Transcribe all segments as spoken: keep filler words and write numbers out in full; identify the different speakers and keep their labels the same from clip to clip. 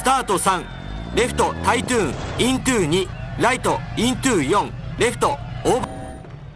Speaker 1: タートさん、レフトタイトゥーンイントゥーに、ライトイントゥーよん、レフトオーバー。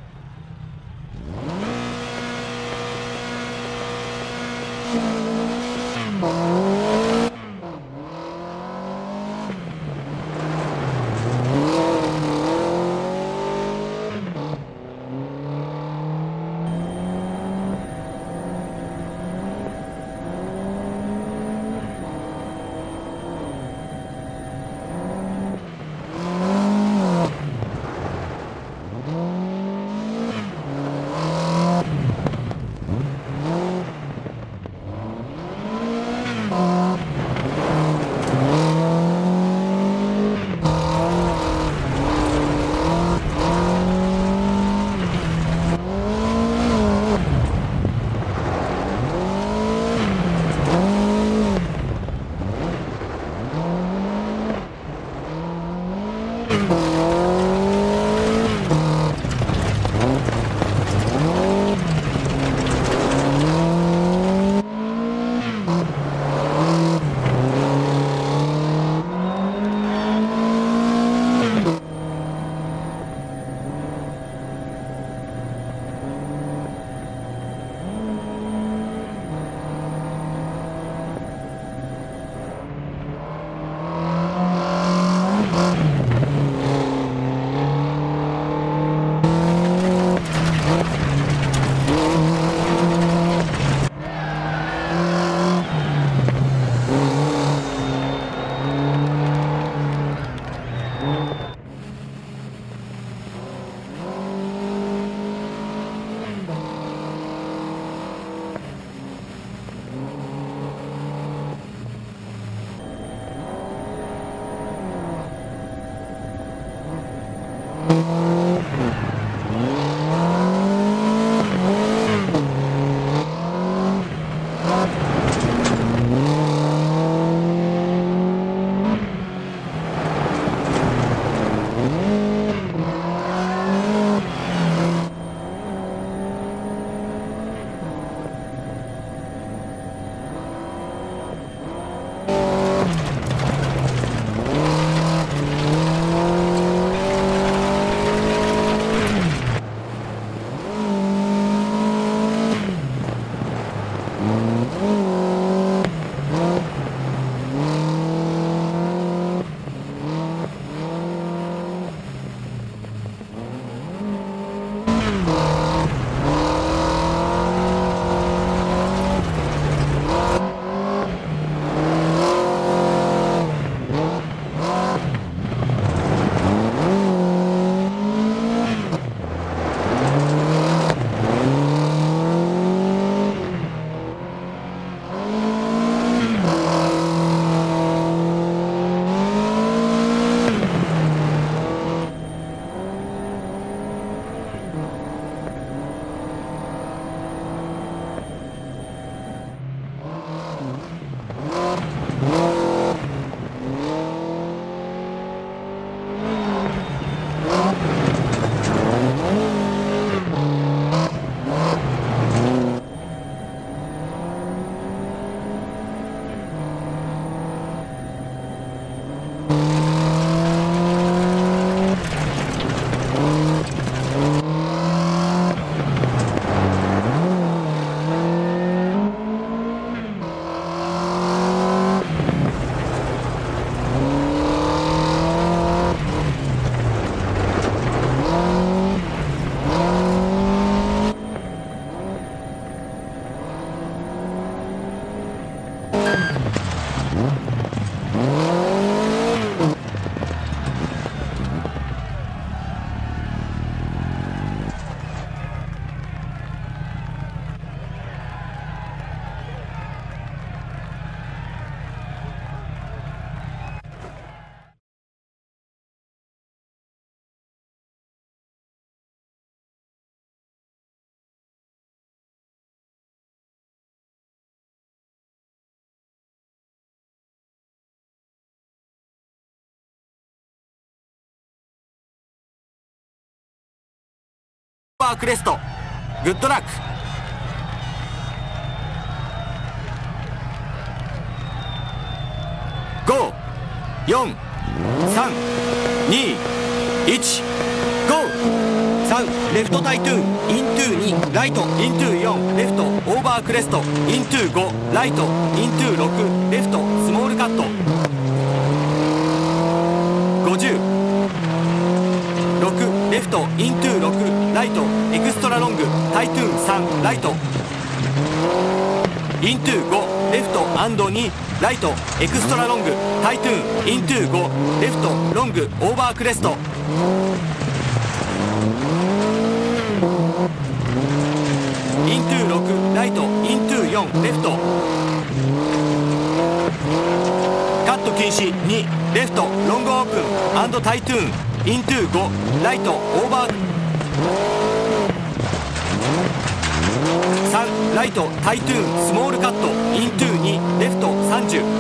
Speaker 1: パークレスト、グッドラック。ゴー。 よん、さん、に、いち、ゴー。さん、レフトタイトゥーンイントゥーに、ライトイントゥーよん、レフトオーバークレストイントゥーご、ライトイントゥーろく、レフトスモールカットごじゅう、ろく、レフトイントゥーろく、ライトエクストラロングタイトゥーンさん、ライトイントゥーご、レフトに、ライトエクストラロングタイトゥーンイントゥーご、レフトロングオーバークレストイントゥーろく、ライトイントゥーよん、レフトカット禁止に、レフトロングオープンアンドタイトゥーンイントゥーご、ライトオーバーさん、ライトタイトゥーンスモールカットイントゥーに、レフトさんじゅう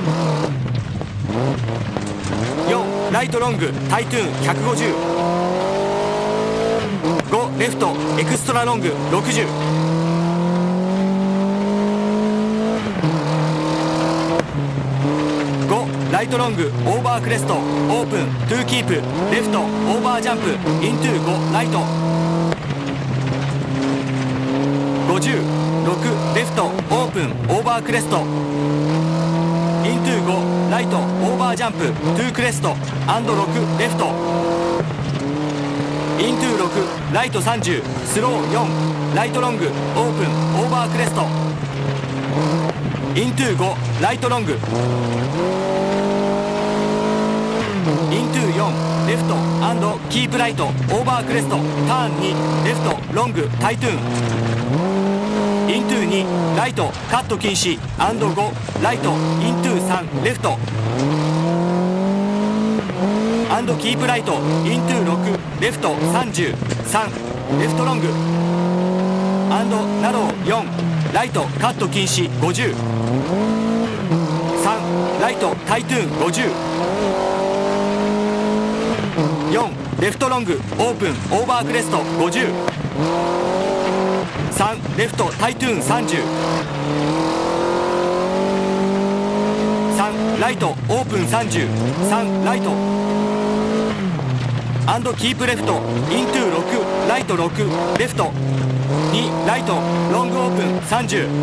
Speaker 1: よん、ライトロングタイトゥーンひゃくごじゅうご、レフトエクストラロングろくじゅうご、ライトロングオーバークレストオープントゥーキープ、レフトオーバージャンプイントゥーご、ライトごじゅうろく、レフトオープンオーバークレストイントゥーご、ライトオーバージャンプトゥークレストアンドろく、レフトイントゥーろく、ライトさんじゅう、スローよん、ライトロングオープンオーバークレストイントゥーご、ライトロングイントゥーよん、レフトアンドキープライトオーバークレストターンに、レフトロングタイトゥーンイントゥーに、ライトカット禁止アンドご、ライトイントゥーさん、レフトアンドキープライトイントゥーろく、レフトさんじゅうさん、レフトロングアンドナローよん、ライトカット禁止ごじゅうさん、ライトタイトゥーンごじゅうよん、レフトロングオープンオーバークレストごじゅうさん、レフトタイトゥーンさんじゅうさん、ライトオープンさんじゅうさん、ライトアンドキープレフトイントゥーろく、ライトろく、レフトに、ライトロングオープンさんじゅう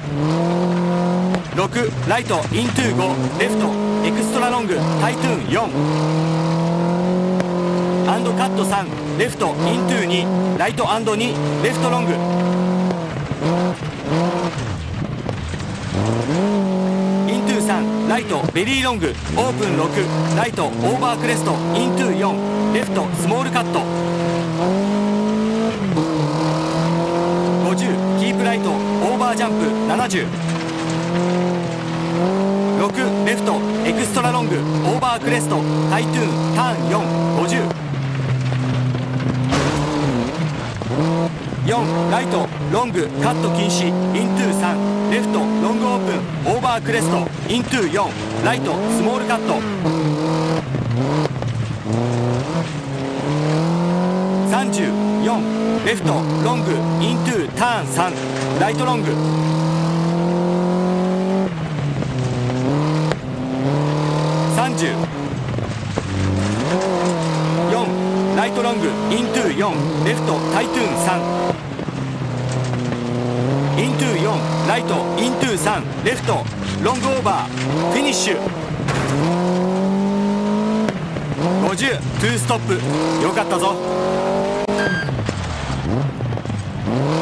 Speaker 1: ろく、ライトイントゥーご、レフトエクストラロングタイトゥーンよんアンドカットさん、レフトイントゥーに、ライトに、レフトロングイントゥーさん、ライトベリーロングオープンろく、ライトオーバークレストイントゥーよん、レフトスモールカットごじゅう、キープライトオーバージャンプななじゅうろく、レフトエクストラロングオーバークレストタイトゥーンターンよん、ごじゅうよん、ライトロングカット禁止イントゥーさん、レフトロングオープンオーバークレストイントゥーよん、ライトスモールカットさんじゅうよん、レフトロングイントゥーターンさん、ライトロングさんじゅうよん、ライトロングイントゥーよん、レフトタイトゥーンさんイントゥーよん、ライトイントゥーさん、レフトロングオーバーフィニッシュごじゅう、トゥーストップよかったぞ。